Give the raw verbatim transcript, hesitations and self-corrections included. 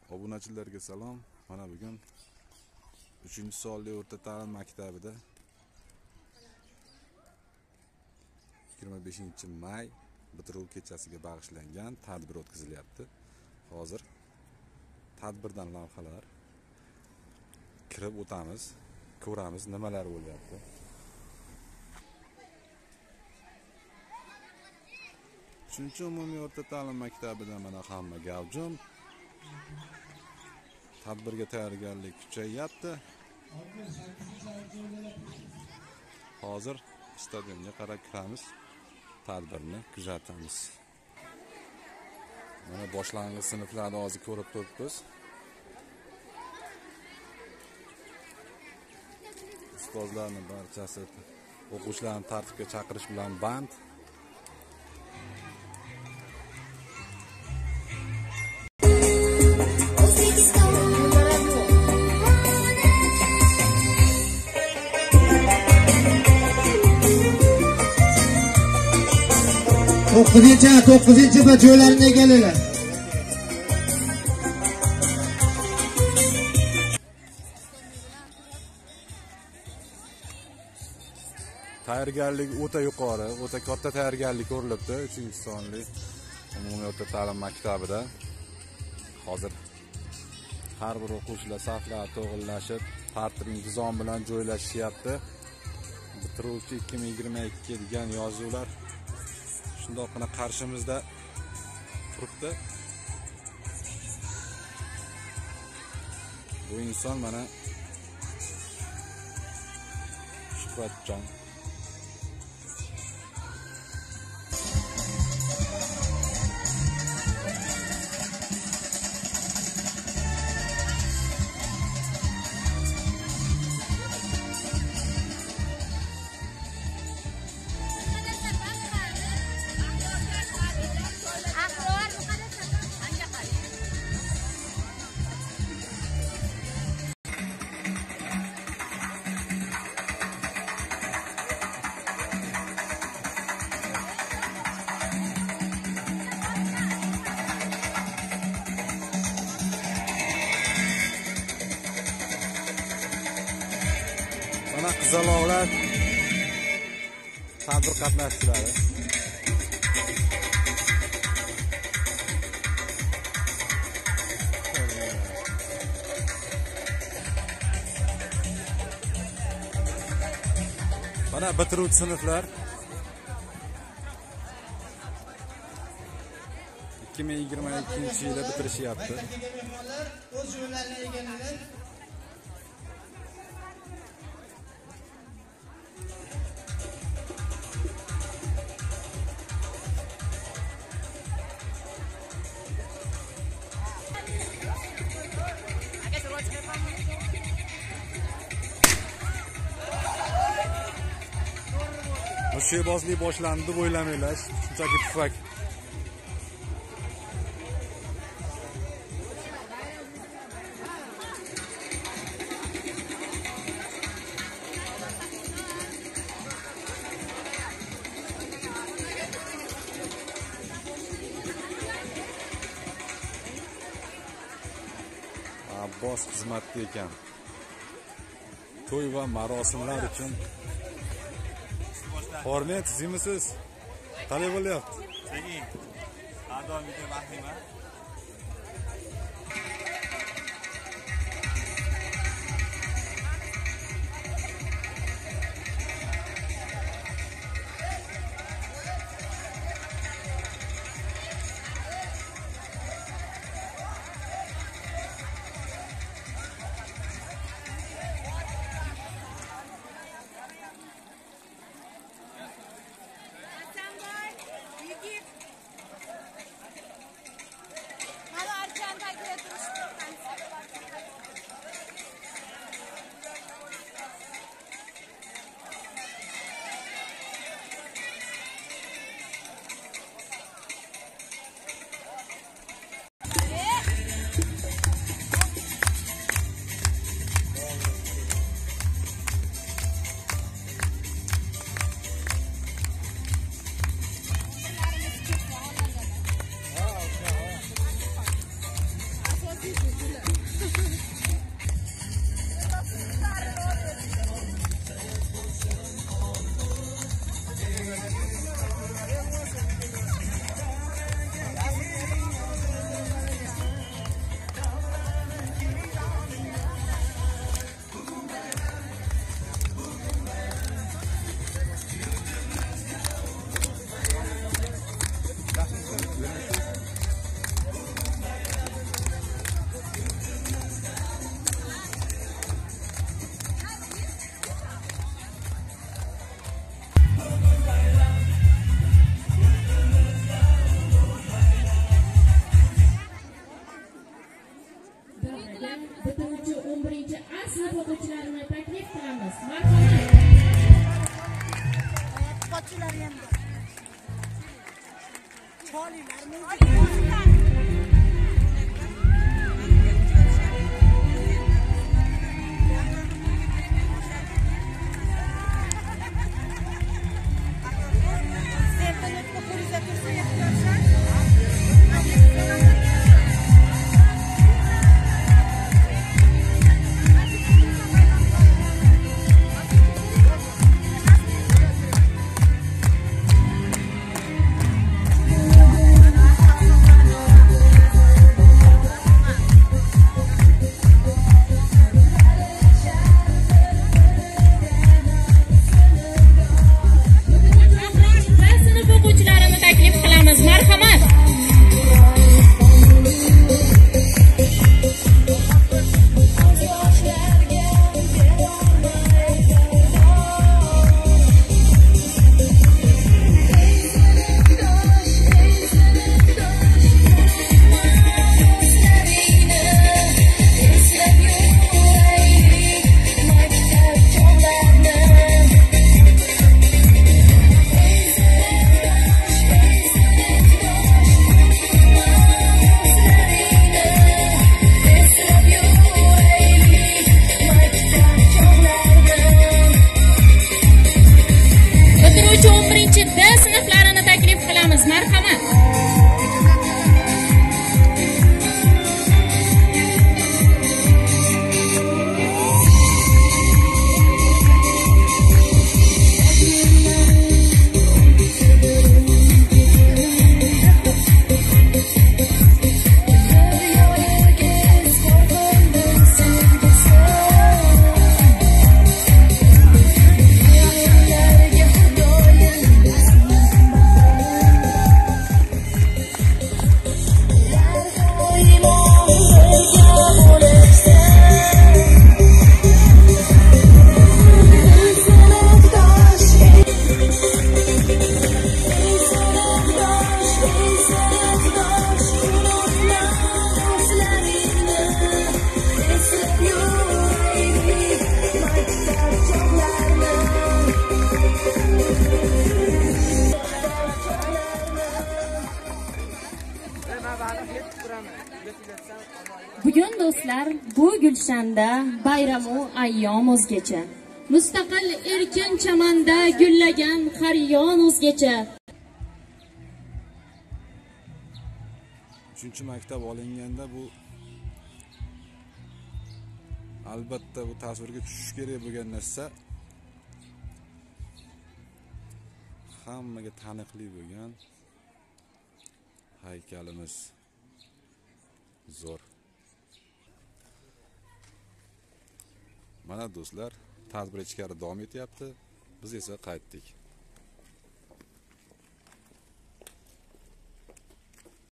Obunachilarga salom. Mana bugun uchinchi sonli o'rta ta'lim maktabida yigirma beshinchi may bitiruv kechasiga bag'ishlangan tadbir o'tkazilyapti. Hozir tadbirdan lavhalar kirib o'tamiz, ko'ramiz nimalar bo'lyapti. uchinchi umumiy o'rta ta'lim maktabida mana hamma gavjum. Tadbirga tayyorgarlik kuchayyapti. Hozir stadionga qarab kiramiz, tadbirni kuzatamiz. Mana boshlang'ich sinflarni hozir ko'rib turibmiz. Ustozlarning barchasi o'quvchilarni tartibga chaqirish bilan band. to'qqizinchi to'qqizinchi va joylarini egallalar. Tayyorgarlik o'ta yuqori, o'ta katta tayyorgarlik ko'rilibdi uchinchi sonli umumiy o'rta ta'lim maktabida. Hozir har bir o'quvchilar saflar to'g'rilashib, tartib intizom bilan joylashyapti. Bitiruvchi ikki ming yigirma ikki degan yozuvlar shundoqqina qarshimizda turibdi. Bu inson mana Shuhratjon. Mana qizaloqlar tadbir qatnashchilari. Mana bitiruvchi sinflar ikki ming yigirma ikkinchi yilda bitirishyapti. O'z yo'llarini egallalar. Mushakbozlik boshlandi deb o'ylamanglar, shunchaki tufak. Abbos xizmatda ekan. To'y va marosimlar uchun Hornet zimisiz. Qanday bo'lyapti? Sekin. Adomiga vahima. Thank you. maktabiga bitiruvchi o'n birinchi A sinf o'quvchilarini taklif qilamiz. Marhamat. Qo'chilar ham bor. Cholilarni Bugun do'stlar, bu gulshanda bayramu ayyom o'zgacha. Mustaqil erkin chamanda gullagan qaryon o'zgacha. uchinchi maktab olinganda bu albatta bu tasvirga tushish kerak bo'lgan narsa hammaga taniqli bo'lgan haykalimiz zo'r. Mana do'stlar, tadbir ichkari davom etyapti. Biz esa qaytdik.